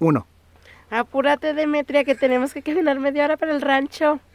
1. Apúrate, Demetria, que tenemos que caminar media hora para el rancho.